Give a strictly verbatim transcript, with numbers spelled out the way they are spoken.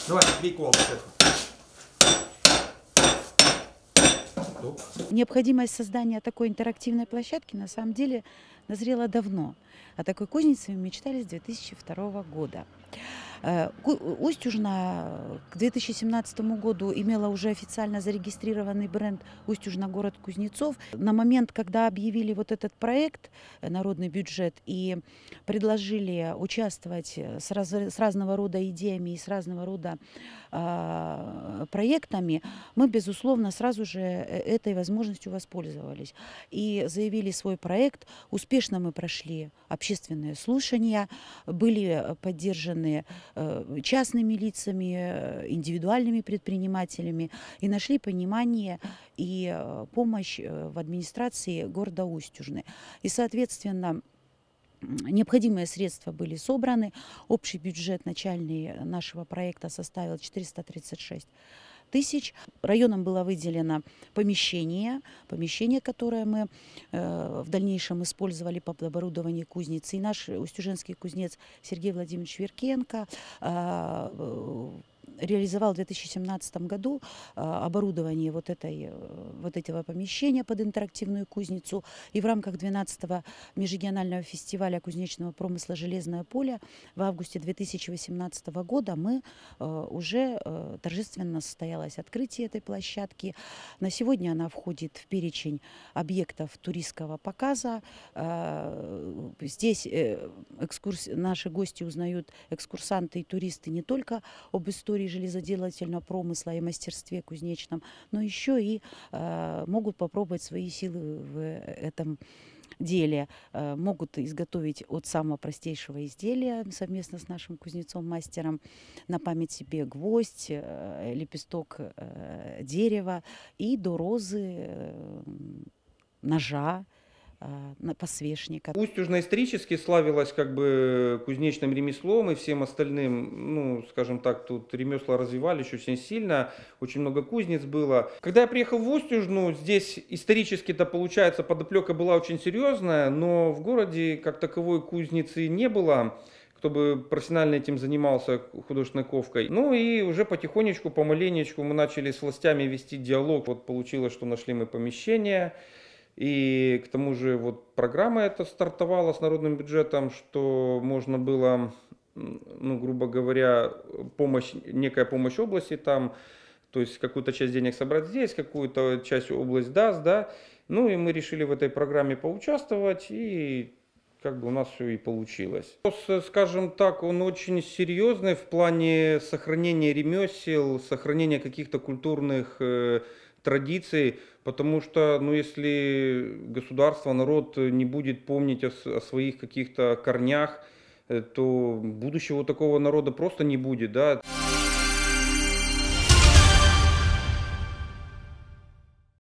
Давай, бей колом. Необходимость создания такой интерактивной площадки на самом деле назрела давно. О такой кузнице мы мечтали с две тысячи второго года. Устюжна к две тысячи семнадцатому году имела уже официально зарегистрированный бренд «Устюжна город Кузнецов». На момент, когда объявили вот этот проект «Народный бюджет» и предложили участвовать с, раз, с разного рода идеями и с разного рода э, проектами, мы, безусловно, сразу же этой возможностью воспользовались и заявили свой проект. Успешно мы прошли общественные слушания, были поддержаны частными лицами, индивидуальными предпринимателями и нашли понимание и помощь в администрации города Устюжны. И, соответственно, необходимые средства были собраны. Общий бюджет начальный нашего проекта составил четыреста тридцать шесть тысяч. Районам было выделено помещение, помещение, которое мы э, в дальнейшем использовали по оборудованию кузницы. И наш устюженский кузнец Сергей Владимирович Веркенко э, реализовал в две тысячи семнадцатом году оборудование вот, этой, вот этого помещения под интерактивную кузницу. И в рамках двенадцатого межрегионального фестиваля кузнечного промысла «Железное поле» в августе две тысячи восемнадцатого года мы уже торжественно состоялось открытие этой площадки. На сегодня она входит в перечень объектов туристского показа. Здесь экскурс... наши гости узнают, экскурсанты и туристы, не только об истории железоделательного промысла и мастерстве кузнечном, но еще и э, могут попробовать свои силы в этом деле. Э, могут изготовить от самого простейшего изделия совместно с нашим кузнецом-мастером на память себе гвоздь, э, лепесток э, дерева и до розы, э, ножа, посвечника. Устюжна исторически славилась как бы кузнечным ремеслом и всем остальным, ну, скажем так, тут ремесла развивались очень сильно, очень много кузнец было. Когда я приехал в Устюжну, здесь исторически-то, получается, подоплека была очень серьезная, но в городе как таковой кузницы не было, кто бы профессионально этим занимался, художественной ковкой. Ну и уже потихонечку, помаленечку мы начали с властями вести диалог. Вот получилось, что нашли мы помещение. И к тому же вот программа эта стартовала с народным бюджетом, что можно было, ну, грубо говоря, помощь, некая помощь области там, то есть какую-то часть денег собрать здесь, какую-то часть область даст, да. Ну и мы решили в этой программе поучаствовать, и как бы у нас все и получилось. Скажем так, он очень серьезный в плане сохранения ремесел, сохранения каких-то культурных э, традиций, потому что, ну, если государство, народ не будет помнить о, о своих каких-то корнях, то будущего такого народа просто не будет, да.